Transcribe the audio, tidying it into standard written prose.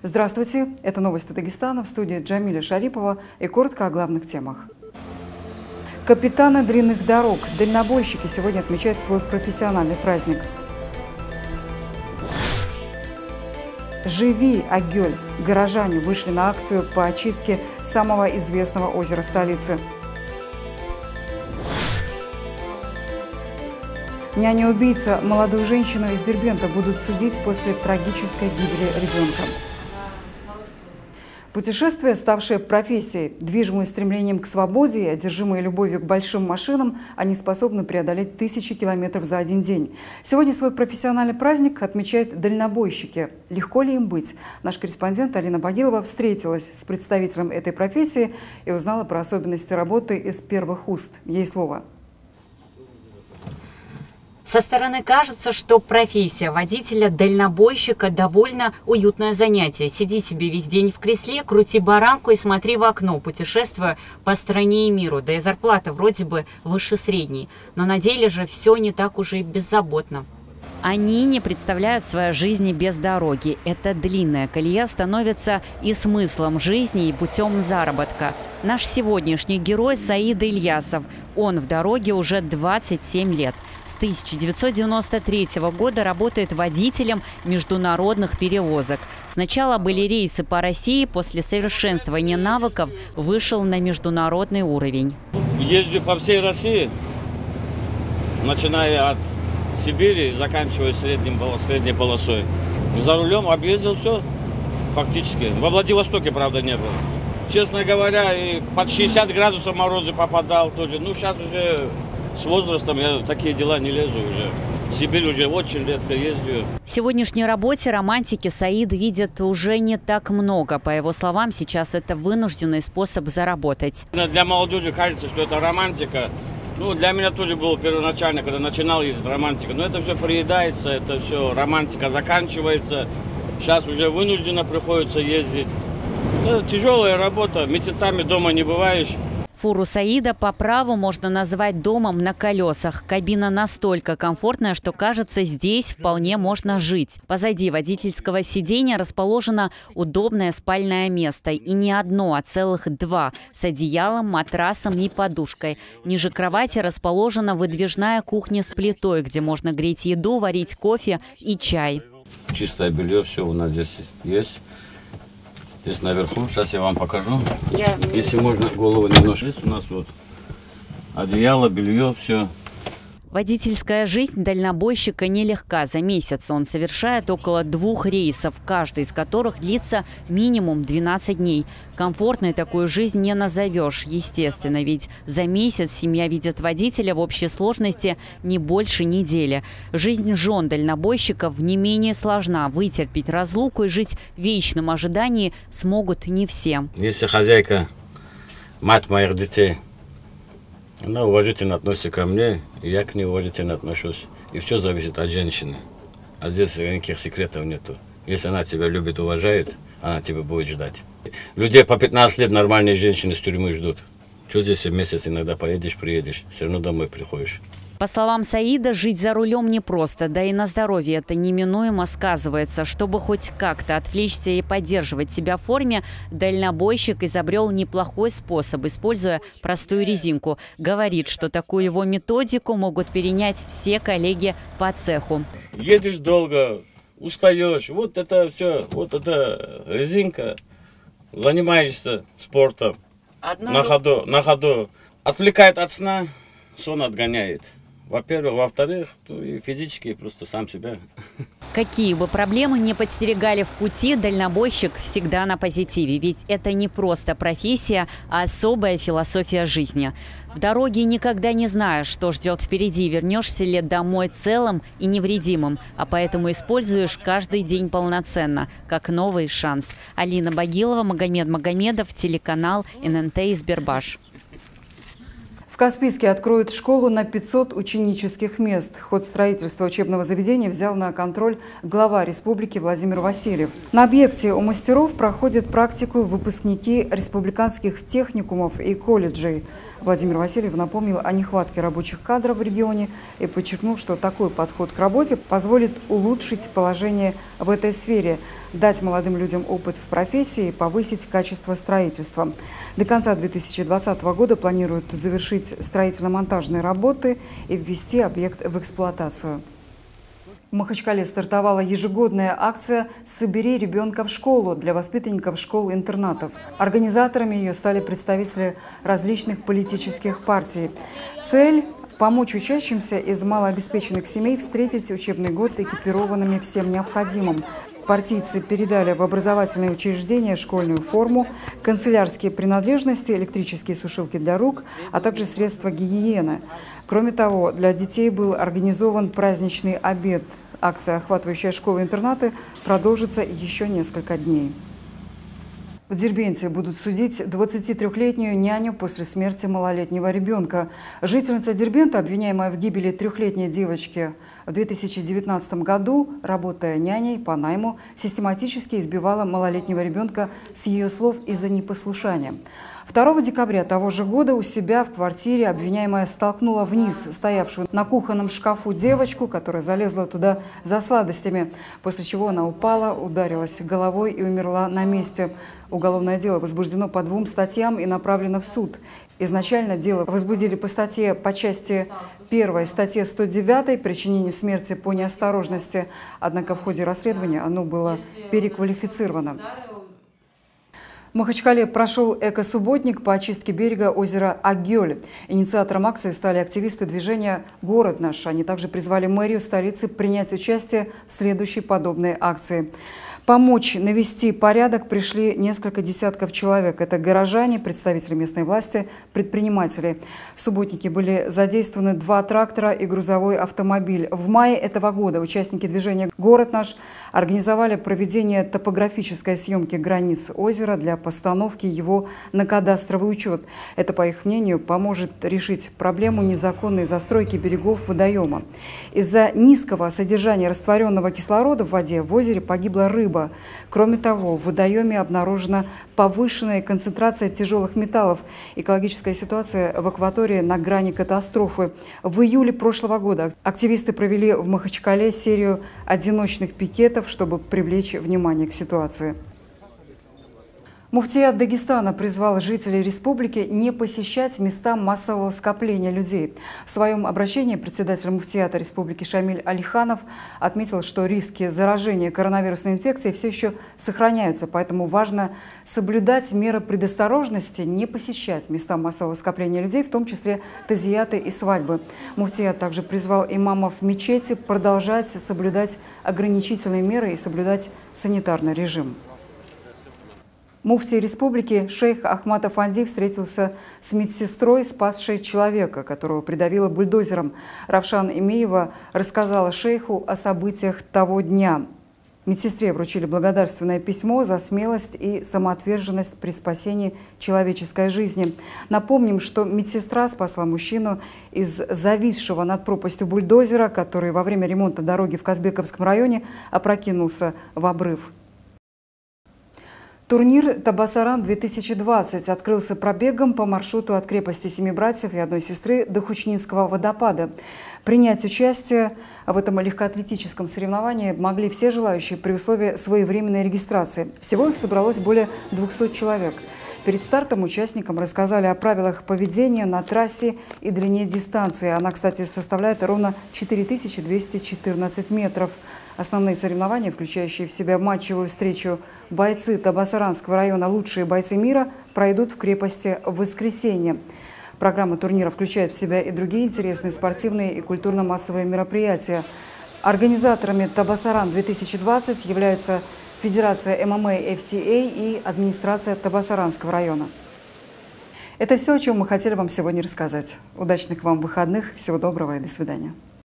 Здравствуйте, это новости Дагестана, в студии Джамиля Шарипова и коротко о главных темах. Капитаны длинных дорог, дальнобойщики сегодня отмечают свой профессиональный праздник. «Живи, Агёль!» Горожане вышли на акцию по очистке самого известного озера столицы. Няня-убийца, молодую женщину из Дербента будут судить после трагической гибели ребенка. Путешествие, ставшее профессией, движимые стремлением к свободе и одержимые любовью к большим машинам, они способны преодолеть тысячи километров за один день. Сегодня свой профессиональный праздник отмечают дальнобойщики. Легко ли им быть? Наш корреспондент Алина Багилова встретилась с представителем этой профессии и узнала про особенности работы из первых уст. Ей слово. Со стороны кажется, что профессия водителя-дальнобойщика довольно уютное занятие. Сиди себе весь день в кресле, крути баранку и смотри в окно, путешествуя по стране и миру. Да и зарплата вроде бы выше средней. Но на деле же все не так уже и беззаботно. Они не представляют своей жизни без дороги. Эта длинная колея становится и смыслом жизни, и путем заработка. Наш сегодняшний герой Саид Ильясов. Он в дороге уже 27 лет. С 1993 года работает водителем международных перевозок. Сначала были рейсы по России, после совершенствования навыков вышел на международный уровень. Езжу по всей России, начиная от Сибири, заканчивая средней полосой. За рулем объездил все фактически. Во Владивостоке, правда, не было. Честно говоря, и под 60 градусов морозы попадал тоже. Ну, сейчас уже с возрастом я в такие дела не лезу уже. В Сибирь уже очень редко ездию. В сегодняшней работе романтики Саид видит уже не так много. По его словам, сейчас это вынужденный способ заработать. Для молодежи кажется, что это романтика. Ну, для меня тоже было первоначально, когда начинал ездить, романтика. Но это все приедается, это все, романтика заканчивается. Сейчас уже вынужденно приходится ездить. Это тяжелая работа, месяцами дома не бываешь. Фуру Саида по праву можно назвать домом на колесах. Кабина настолько комфортная, что кажется, здесь вполне можно жить. Позади водительского сиденья расположено удобное спальное место. И не одно, а целых два. С одеялом, матрасом и подушкой. Ниже кровати расположена выдвижная кухня с плитой, где можно греть еду, варить кофе и чай. Чистое белье, все у нас здесь есть. Здесь наверху, сейчас я вам покажу. Если можно, голову немножко. Здесь у нас вот одеяло, белье, все. Водительская жизнь дальнобойщика нелегка. За месяц он совершает около 2 рейсов, каждый из которых длится минимум 12 дней. Комфортной такую жизнь не назовешь, естественно, ведь за месяц семья видит водителя в общей сложности не больше недели. Жизнь жен дальнобойщиков не менее сложна. Вытерпеть разлуку и жить в вечном ожидании смогут не все. Если хозяйка, мать моих детей, она уважительно относится ко мне, и я к ней уважительно отношусь. И все зависит от женщины. А здесь никаких секретов нету. Если она тебя любит, уважает, она тебя будет ждать. Людей по 15 лет нормальные женщины с тюрьмы ждут. Что здесь в месяц иногда поедешь, приедешь, все равно домой приходишь. По словам Саида, жить за рулем непросто, да и на здоровье это неминуемо сказывается. Чтобы хоть как-то отвлечься и поддерживать себя в форме, дальнобойщик изобрел неплохой способ, используя простую резинку. Говорит, что такую его методику могут перенять все коллеги по цеху. Едешь долго, устаешь, вот это все, вот это резинка, занимаешься спортом на ходу, отвлекает от сна, сон отгоняет. Во-первых, во-вторых, и физически просто сам себя. Какие бы проблемы ни подстерегали в пути, дальнобойщик всегда на позитиве. Ведь это не просто профессия, а особая философия жизни. В дороге никогда не знаешь, что ждет впереди, вернешься ли домой целым и невредимым. А поэтому используешь каждый день полноценно, как новый шанс. Алина Багилова, Магомед Магомедов, телеканал ННТ Избербаш. В Каспийске откроют школу на 500 ученических мест. Ход строительства учебного заведения взял на контроль глава республики Владимир Васильев. На объекте у мастеров проходят практику выпускники республиканских техникумов и колледжей. Владимир Васильев напомнил о нехватке рабочих кадров в регионе и подчеркнул, что такой подход к работе позволит улучшить положение в этой сфере. дать молодым людям опыт в профессии и повысить качество строительства. До конца 2020 года планируют завершить строительно-монтажные работы и ввести объект в эксплуатацию. В Махачкале стартовала ежегодная акция «Собери ребенка в школу» для воспитанников школ-интернатов. Организаторами ее стали представители различных политических партий. Цель – помочь учащимся из малообеспеченных семей встретить учебный год экипированными всем необходимым. Партийцы передали в образовательные учреждения школьную форму, канцелярские принадлежности, электрические сушилки для рук, а также средства гигиены. Кроме того, для детей был организован праздничный обед. Акция, охватывающая школы-интернаты, продолжится еще несколько дней. В Дербенте будут судить 23-летнюю няню после смерти малолетнего ребенка. Жительница Дербента, обвиняемая в гибели 3-летней девочки в 2019 году, работая няней по найму, систематически избивала малолетнего ребенка с ее слов из-за непослушания. 2 декабря того же года у себя в квартире обвиняемая столкнула вниз стоявшую на кухонном шкафу девочку, которая залезла туда за сладостями, после чего она упала, ударилась головой и умерла на месте. Уголовное дело возбуждено по 2 статьям и направлено в суд. Изначально дело возбудили по статье по части 1, статье 109 «Причинение смерти по неосторожности», однако в ходе расследования оно было переквалифицировано. В Махачкале прошел эко-субботник по очистке берега озера Агёль. Инициатором акции стали активисты движения «Город наш». Они также призвали мэрию столицы принять участие в следующей подобной акции. Помочь навести порядок пришли несколько десятков человек. Это горожане, представители местной власти, предприниматели. В субботнике были задействованы 2 трактора и грузовой автомобиль. В мае этого года участники движения «Город наш» организовали проведение топографической съемки границ озера для постановки его на кадастровый учет. Это, по их мнению, поможет решить проблему незаконной застройки берегов водоема. Из-за низкого содержания растворенного кислорода в воде в озере погибла рыба. Кроме того, в водоеме обнаружена повышенная концентрация тяжелых металлов. Экологическая ситуация в акватории на грани катастрофы. В июле прошлого года активисты провели в Махачкале серию одиночных пикетов, чтобы привлечь внимание к ситуации. Муфтият Дагестана призвал жителей республики не посещать места массового скопления людей. В своем обращении председатель муфтията республики Шамиль Алиханов отметил, что риски заражения коронавирусной инфекцией все еще сохраняются, поэтому важно соблюдать меры предосторожности, не посещать места массового скопления людей, в том числе тазияты и свадьбы. Муфтият также призвал имамов мечети продолжать соблюдать ограничительные меры и соблюдать санитарный режим. Муфтий республики шейх Ахмад Афанди встретился с медсестрой, спасшей человека, которого придавило бульдозером. Равшан Имеева рассказала шейху о событиях того дня. Медсестре вручили благодарственное письмо за смелость и самоотверженность при спасении человеческой жизни. Напомним, что медсестра спасла мужчину из зависшего над пропастью бульдозера, который во время ремонта дороги в Казбековском районе опрокинулся в обрыв. Турнир «Табасаран-2020» открылся пробегом по маршруту от крепости Семи братьев и одной сестры до Хучнинского водопада. Принять участие в этом легкоатлетическом соревновании могли все желающие при условии своевременной регистрации. Всего их собралось более 200 человек. Перед стартом участникам рассказали о правилах поведения на трассе и длине дистанции. Она, кстати, составляет ровно 4214 метров. Основные соревнования, включающие в себя матчевую встречу бойцы Табасаранского района «Лучшие бойцы мира», пройдут в крепости в воскресенье. Программа турнира включает в себя и другие интересные спортивные и культурно-массовые мероприятия. Организаторами «Табасаран-2020» являются Федерация ММА FCA и администрация Табасаранского района. Это все, о чем мы хотели вам сегодня рассказать. Удачных вам выходных, всего доброго и до свидания.